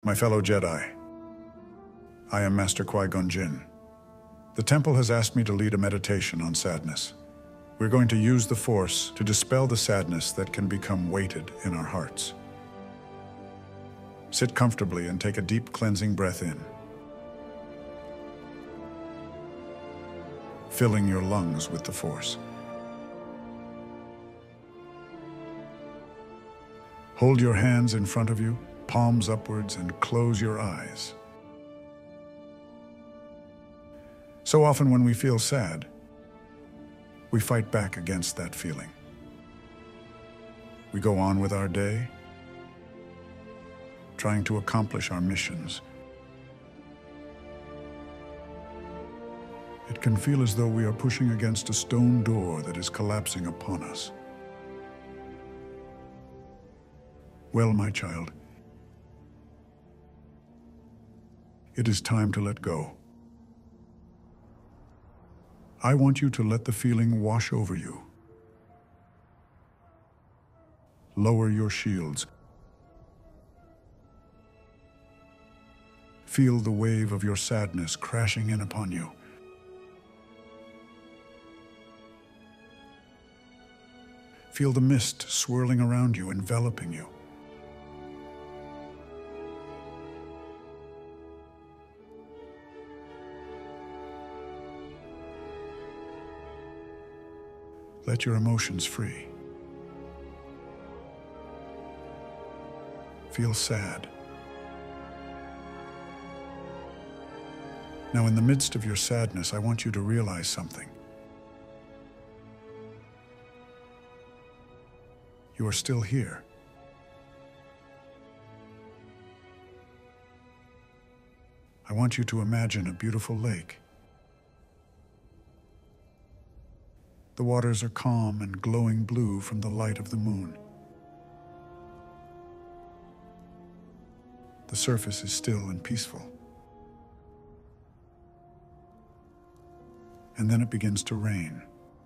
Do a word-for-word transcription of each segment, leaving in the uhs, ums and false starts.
My fellow Jedi, I am Master Qui Gon Jinn. The temple has asked me to lead a meditation on sadness. We're going to use the Force to dispel the sadness that can become weighted in our hearts. Sit comfortably and take a deep cleansing breath in, filling your lungs with the Force. Hold your hands in front of you, palms upwards, and close your eyes. So often when we feel sad, we fight back against that feeling. We go on with our day, trying to accomplish our missions. It can feel as though we are pushing against a stone door that is collapsing upon us. Well, my child, it is time to let go. I want you to let the feeling wash over you. Lower your shields. Feel the wave of your sadness crashing in upon you. Feel the mist swirling around you, enveloping you. Let your emotions free. Feel sad. Now, in the midst of your sadness, I want you to realize something. You are still here. I want you to imagine a beautiful lake. The waters are calm and glowing blue from the light of the moon. The surface is still and peaceful. And then it begins to rain.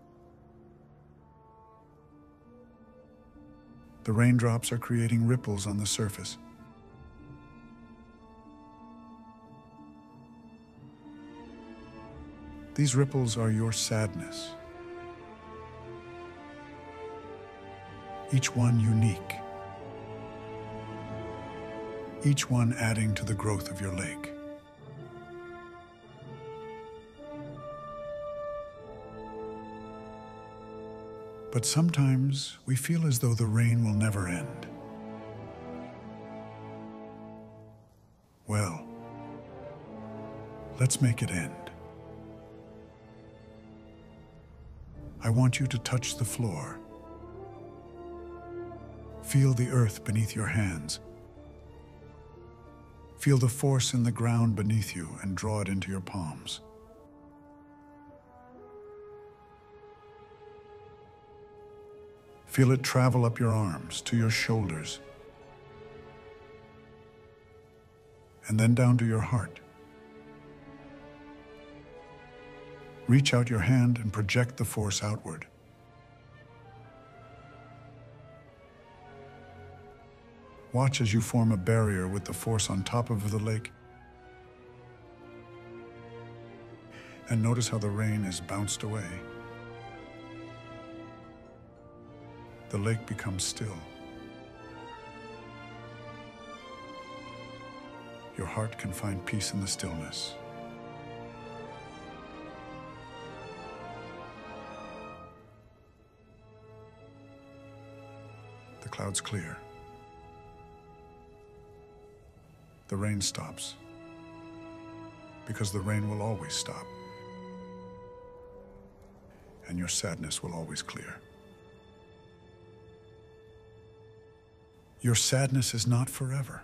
The raindrops are creating ripples on the surface. These ripples are your sadness. Each one unique. Each one adding to the growth of your lake. But sometimes we feel as though the rain will never end. Well, let's make it end. I want you to touch the floor. Feel the earth beneath your hands. Feel the force in the ground beneath you and draw it into your palms. Feel it travel up your arms to your shoulders, and then down to your heart. Reach out your hand and project the force outward. Watch as you form a barrier with the force on top of the lake. And notice how the rain is bounced away. The lake becomes still. Your heart can find peace in the stillness. The clouds clear. The rain stops, because the rain will always stop, and your sadness will always clear. Your sadness is not forever.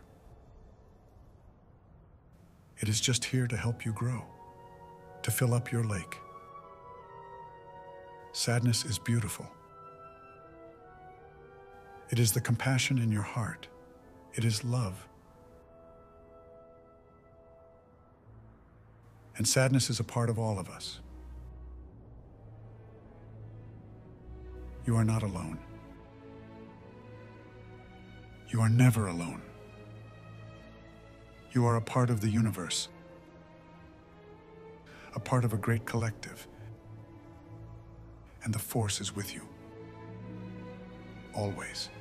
It is just here to help you grow, to fill up your lake. Sadness is beautiful. It is the compassion in your heart. It is love. And sadness is a part of all of us. You are not alone. You are never alone. You are a part of the universe, a part of a great collective, and the Force is with you. Always.